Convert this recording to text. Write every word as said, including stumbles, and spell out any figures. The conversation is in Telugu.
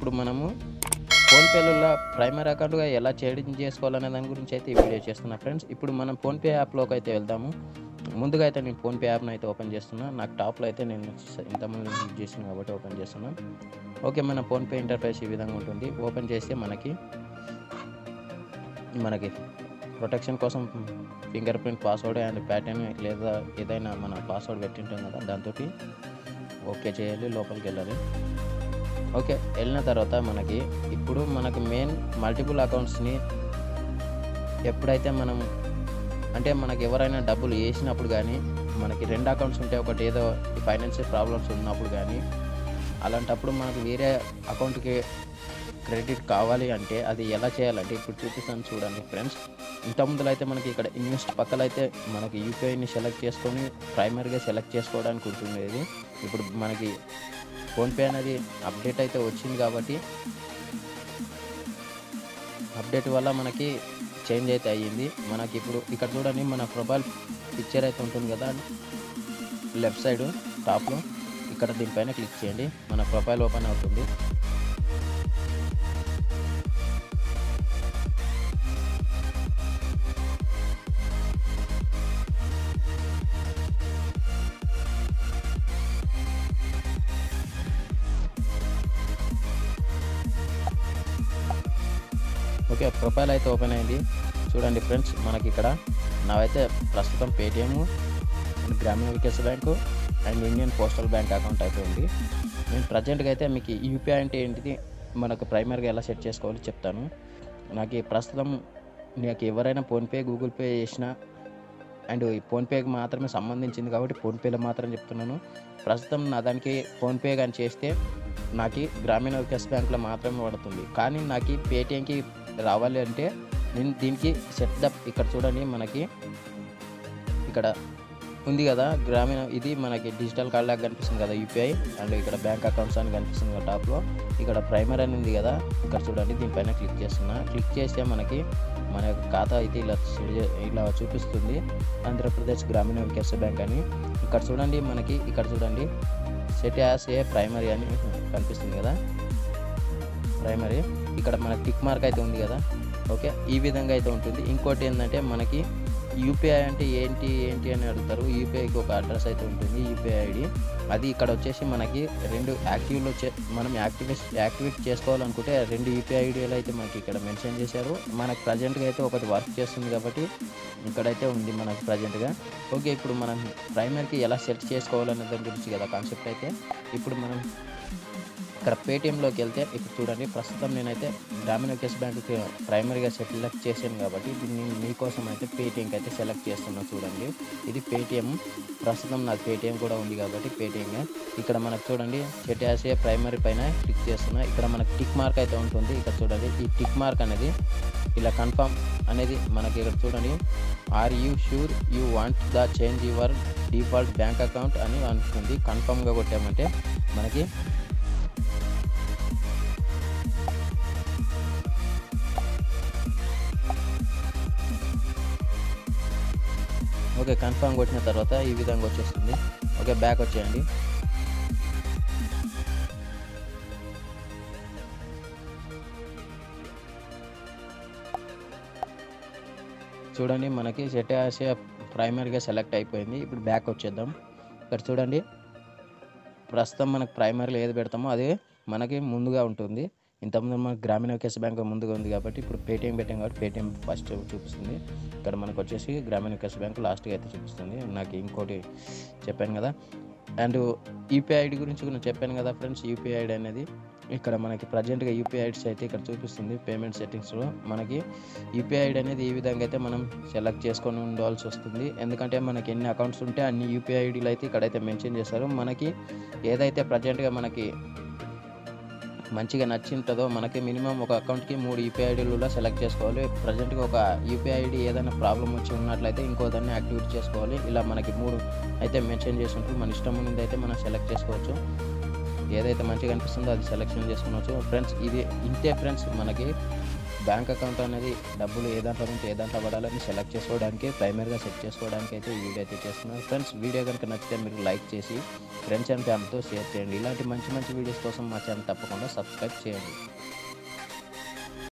ఇప్పుడు మనము ఫోన్పేలలో ప్రైమరీ అకౌంట్గా ఎలా చేంజ్ చేసుకోవాలనే దాని గురించి అయితే ఈ వీడియో చేస్తున్నా ఫ్రెండ్స్. ఇప్పుడు మనం ఫోన్పే యాప్లోకి అయితే వెళ్దాము. ముందుగా అయితే నేను ఫోన్పే యాప్ని అయితే ఓపెన్ చేస్తున్నా. నాకు టాప్లో అయితే నేను ఇంతకుముందు యూజ్ చేసిన కాబట్టి ఓపెన్ చేస్తున్నా. ఓకే, మన ఫోన్పే ఇంటర్ఫేస్ ఈ విధంగా ఉంటుంది. ఓపెన్ చేస్తే మనకి మనకి ప్రొటెక్షన్ కోసం finger print, password and pattern లేదా ఏదైనా మన పాస్వర్డ్ పెట్టింటాం కదా, దాంతో ఓకే చేయాలి, లోపలికి వెళ్ళాలి. ఓకే, వెళ్ళిన తర్వాత మనకి ఇప్పుడు మనకు మెయిన్ మల్టిపుల్ అకౌంట్స్ని ఎప్పుడైతే మనం అంటే మనకి ఎవరైనా డబ్బులు వేసినప్పుడు కానీ, మనకి రెండు అకౌంట్స్ ఉంటే ఒకటి ఏదో ఫైనాన్షియల్ ప్రాబ్లమ్స్ ఉన్నప్పుడు కానీ, అలాంటప్పుడు మనకు వేరే అకౌంట్కి క్రెడిట్ కావాలి అంటే అది ఎలా చేయాలంటే ఇప్పుడు చూపిస్తాను చూడండి ఫ్రెండ్స్. ఇంత ముందులో అయితే మనకి ఇక్కడ ఇన్వెస్ట్ పక్కన అయితే మనకి యూపీఐని సెలెక్ట్ చేసుకొని ప్రైమరీగా సెలెక్ట్ చేసుకోవడానికి ఉంటుండేది. ఇప్పుడు మనకి ఫోన్పే అనేది అప్డేట్ అయితే వచ్చింది కాబట్టి అప్డేట్ వల్ల మనకి చేంజ్ అయితే అయ్యింది. మనకి ఇప్పుడు ఇక్కడ చూడండి, మన ప్రొఫైల్ పిక్చర్ అయితే ఉంటుంది కదా లెఫ్ట్ సైడ్ టాప్లో, ఇక్కడ దీనిపైన క్లిక్ చేయండి, మన ప్రొఫైల్ ఓపెన్ అవుతుంది. ఓకే, ప్రొఫైల్ అయితే ఓపెన్ అయింది. చూడండి ఫ్రెండ్స్, మనకి ఇక్కడ నావైతే ప్రస్తుతం Paytm, Grameena Vikas bank and Indian postal bank account అయితే ఉంది. నేను ప్రజెంట్గా అయితే మీకు యూపీఐ అంటే ఏంటిది, మనకు ప్రైమరీగా ఎలా సెట్ చేసుకోవాలో చెప్తాను. నాకు ప్రస్తుతం నాకు ఎవరైనా ఫోన్పే, గూగుల్ పే చేసినా అండ్ ఈ ఫోన్పేకి మాత్రమే సంబంధించింది కాబట్టి ఫోన్పేలో మాత్రం చెప్తున్నాను. ప్రస్తుతం నా దానికి ఫోన్పే కానీ చేస్తే నాకు గ్రామీణ వికాస్ బ్యాంక్లో మాత్రమే పడుతుంది. కానీ నాకు పేటిఎంకి రావాలి అంటే నేను దీనికి సెటప్ ఇక్కడ చూడండి, మనకి ఇక్కడ ఉంది కదా గ్రామీణ, ఇది మనకి డిజిటల్ కార్డ్ లాగా కనిపిస్తుంది కదా యూపీఐ, అండ్ ఇక్కడ బ్యాంక్ అకౌంట్స్ అని కనిపిస్తుంది కదా టాప్లో. ఇక్కడ ప్రైమరీ అని ఉంది కదా, ఇక్కడ చూడండి దీనిపైన క్లిక్ చేస్తున్నా. క్లిక్ చేస్తే మనకి మన ఖాతా అయితే ఇలా ఇలా చూపిస్తుంది, ఆంధ్రప్రదేశ్ గ్రామీణ వికాస్ బ్యాంక్ అని. ఇక్కడ చూడండి, మనకి ఇక్కడ చూడండి సెట్ యాస్ ఏ ప్రైమరీ అని కనిపిస్తుంది కదా ప్రైమరీ. ఇక్కడ మనకి టిక్ మార్క్ అయితే ఉంది కదా. ఓకే, ఈ విధంగా అయితే ఉంటుంది. ఇంకోటి ఏంటంటే మనకి యూపీఐ అంటే ఏంటి ఏంటి అని అడుగుతారు. యూపీఐకి ఒక అడ్రస్ అయితే ఉంటుంది, యూపీఐ ఐడి. అది ఇక్కడ వచ్చేసి మనకి రెండు యాక్టివ్లో చే మనం యాక్టివేట్ యాక్టివేట్ చేసుకోవాలనుకుంటే రెండు యూపీఐ ఐడీలు అయితే మనకి ఇక్కడ మెన్షన్ చేశారు. మనకు ప్రజెంట్గా అయితే ఒకటి వర్క్ చేస్తుంది కాబట్టి ఇక్కడైతే ఉంది మనకు ప్రజెంట్గా. ఓకే, ఇప్పుడు మనం ప్రైమరీకి ఎలా సెట్ చేసుకోవాలనే దాని గురించి కదా కాన్సెప్ట్ అయితే. ఇప్పుడు మనం ఇక్కడ పేటిఎంలోకి వెళ్తే ఇప్పుడు చూడండి, ప్రస్తుతం నేనైతే గ్రామీణ వికాస్ బ్యాంకుకి ప్రైమరీగా సెలెక్ట్ చేశాను కాబట్టి దీన్ని మీకోసం అయితే పేటిఎంకి అయితే సెలెక్ట్ చేస్తున్నాను. చూడండి, ఇది పేటిఎం, ప్రస్తుతం నాకు పేటిఎం కూడా ఉంది కాబట్టి పేటిఎంగా. ఇక్కడ మనకు చూడండి సెట్ యాస్ ఏ ప్రైమరీ పైన క్లిక్ చేస్తున్నా. ఇక్కడ మనకు టిక్ మార్క్ అయితే ఉంటుంది. ఇక్కడ చూడండి, ఈ టిక్ మార్క్ అనేది ఇలా కన్ఫర్మ్ అనేది మనకి ఇక్కడ చూడండి, are you sure you want the change your default bank account అని అనుకుంది. కన్ఫర్మ్గా కొట్టామంటే మనకి ఓకే కన్ఫర్మ్ కొట్టిన తర్వాత ఈ విధంగా వచ్చేస్తుంది. ఓకే, బ్యాక్ వచ్చేయండి. చూడండి, మనకి సెట్ యాస్ ఏ ప్రైమరీగా సెలెక్ట్ అయిపోయింది. ఇప్పుడు బ్యాక్ వచ్చేద్దాం. ఇక్కడ చూడండి, ప్రస్తుతం మనకు ప్రైమరీలో ఏది పెడతామో అదే మనకి ముందుగా ఉంటుంది. ఇంతకుముందు మనకు గ్రామీణ వికాస్ బ్యాంక్ ముందుగా ఉంది కాబట్టి ఇప్పుడు పేటిఎం పెట్టాం కాబట్టి పేటిఎం ఫస్ట్ చూపిస్తుంది. ఇక్కడ మనకు వచ్చేసి గ్రామీణ వికాస్ బ్యాంక్ లాస్ట్గా అయితే చూపిస్తుంది. నాకు ఇంకోటి చెప్పాను కదా, అండ్ యూపీఐ ఐడి గురించి కూడా చెప్పాను కదా ఫ్రెండ్స్. యూపీఐ ఐడి అనేది ఇక్కడ మనకి ప్రజెంట్గా యూపీఐ ఐడిస్ అయితే ఇక్కడ చూపిస్తుంది. పేమెంట్ సెట్టింగ్స్లో మనకి యూపీఐ ఐడి అనేది ఈ విధంగా అయితే మనం సెలెక్ట్ చేసుకొని ఉండాల్సి వస్తుంది. ఎందుకంటే మనకి ఎన్ని అకౌంట్స్ ఉంటే అన్ని యూపీఐ ఐడీలు అయితే ఇక్కడైతే మెన్షన్ చేస్తారు. మనకి ఏదైతే ప్రజెంట్గా మనకి మంచిగా నచ్చింటుందో మనకి మినిమం ఒక అకౌంట్కి మూడు యూపీఐ ఐడీలు సెలెక్ట్ చేసుకోవాలి. ప్రజెంట్గా ఒక యూపీఐ ఐడి ఏదైనా ప్రాబ్లం వచ్చి ఉన్నట్లయితే ఇంకో దాన్ని యాక్టివేట్ చేసుకోవాలి. ఇలా మనకి మూడు అయితే మెన్షన్ చేసి ఉంటుంది. మన ఇష్టం ఉన్నది అయితే మనం సెలెక్ట్ చేసుకోవచ్చు. ఏదైతే మంచిగా అనిపిస్తుందో అది సెలెక్షన్ చేసుకోవచ్చు ఫ్రెండ్స్. ఇది ఇంతే ఫ్రెండ్స్, మనకి బ్యాంక్ అకౌంట్ అనేది డబ్బులు ఏ దాంట్లో నుంచి ఏ దాంట్లో పడాలని సెలెక్ట్ చేసుకోవడానికి ప్రైమరీగా సెట్ చేసుకోవడానికి అయితే ఈ వీడియో అయితే చేస్తున్నాను ఫ్రెండ్స్. వీడియో కనుక నచ్చితే మీరు లైక్ చేసి ఫ్రెండ్స్ అండ్ ఫ్యామిలీతో షేర్ చేయండి. ఇలాంటి మంచి మంచి వీడియోస్ కోసం మా ఛానల్ తప్పకుండా సబ్స్క్రైబ్ చేయండి.